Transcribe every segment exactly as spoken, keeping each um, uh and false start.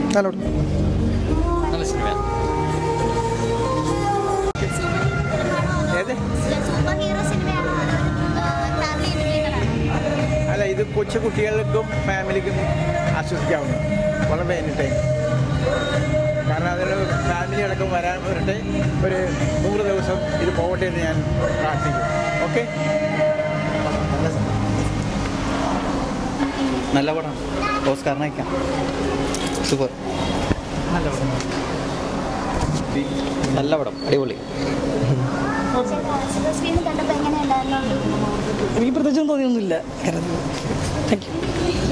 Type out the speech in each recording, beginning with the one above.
നല്ല നല്ല സിനിമ. അല്ല, ഇത് കൊച്ചു കുട്ടികൾക്കും ഫാമിലിക്കും ആസ്വദിക്കാവുന്ന വളരെ എൻ്റർടൈൻ. കാരണം അതിൽ ഫാമിലി അടക്കം വരാൻ വരട്ടെ, ഒരു നൂറ് ദിവസം ഇത് പോകട്ടെ എന്ന് ഞാൻ പ്രാർത്ഥിക്കും. ഓക്കെ, നല്ല പടം, ഓസ്കാറിനയക്കാം. സൂപ്പർ, നല്ല പടം, നല്ല പടം, അടിപൊളി. എനിക്ക് പ്രത്യേകിച്ചൊന്നും തോന്നിയൊന്നുമില്ല. Thank you.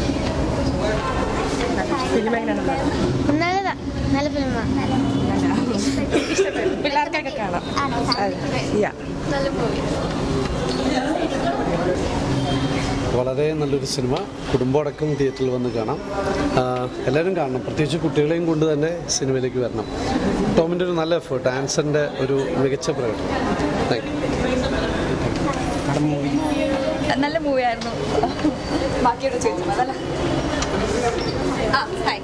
നല്ലതാ, നല്ല ഫിലിമാണ്. പിള്ളേർക്കൊക്കെ കാണാം. വളരെ നല്ലൊരു സിനിമ, കുടുംബമടക്കം തിയേറ്ററിൽ വന്ന് കാണാം. എല്ലാവരും കാണണം, പ്രത്യേകിച്ച് കുട്ടികളെയും കൊണ്ട് തന്നെ സിനിമയിലേക്ക് വരണം. ടോമിൻ്റെ ഒരു നല്ല എഫേർട്ട്, ആൻസൻ്റെ ഒരു മികച്ച പ്രകടനം. Thank you. നല്ല മൂവിയായിരുന്നു. ബാക്കിയോട് ചോദിച്ചു. അതല്ല, ആ ഹായ്,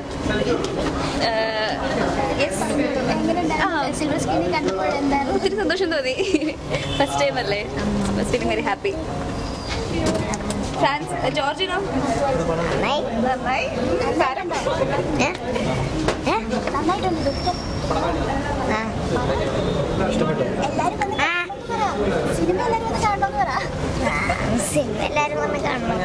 ഒത്തിരി സന്തോഷം തോന്നി. ഫസ്റ്റ് ടൈം അല്ലേ, ഫീലിംഗ് വെരി ഹാപ്പി. ഫാൻസ് ജോർജിനോ നന്നായി. സിനിമ എല്ലാവരും വന്ന് കാണണം.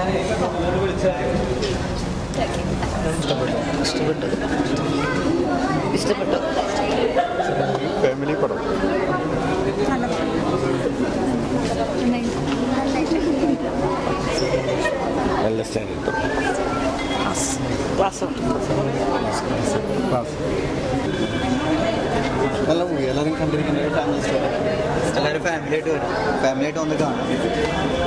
ഇഷ്ടപ്പെട്ടു ഇഷ്ടപ്പെട്ടു ഫാമിലി പടം. നല്ല സ്റ്റാൻഡേർഡ് നല്ല മൂവി. എല്ലാവരും കണ്ടിരിക്കുന്ന ഒരു ഫാമിലി സ്റ്റോറി. എല്ലാവരും ഫാമിലിയായിട്ട് വരും, ഫാമിലിയായിട്ട് വന്ന് കാണും.